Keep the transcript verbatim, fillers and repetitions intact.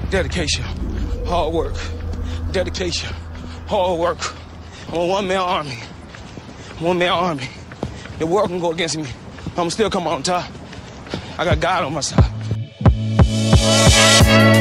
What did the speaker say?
Dedication, hard work. Dedication, hard work. I'm a one-man army. One-man army. The world can go against me. I'm still come on top. I got God on my side.